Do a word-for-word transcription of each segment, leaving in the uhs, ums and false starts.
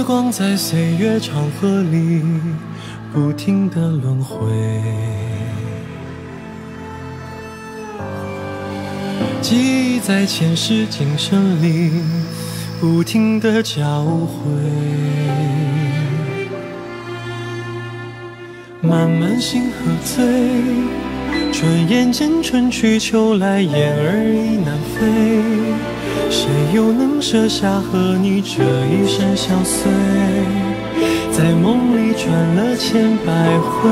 光在岁月长河里不停地轮回，记忆在前世今生里不停地交汇，慢慢星河醉，转眼间春去秋来，雁儿已南飞，谁又能舍下和你这一生相随，在梦里转了千百回。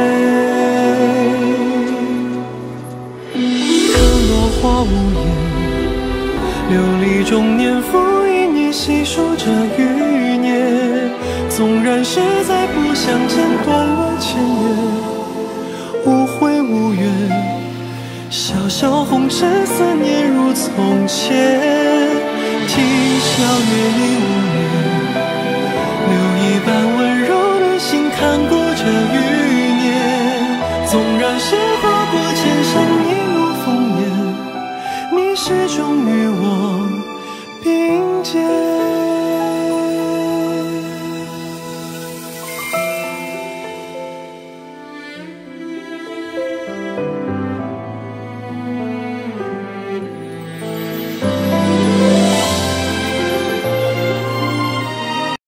看落花无言，流离中年复一年，细数着余年，纵然实在不相见，断了前缘，无悔无怨，潇潇红尘思念如从前，啼笑月已无眠，留一半温柔的心看过这余年，纵然是划过千山一路烽烟，你始终与我并肩。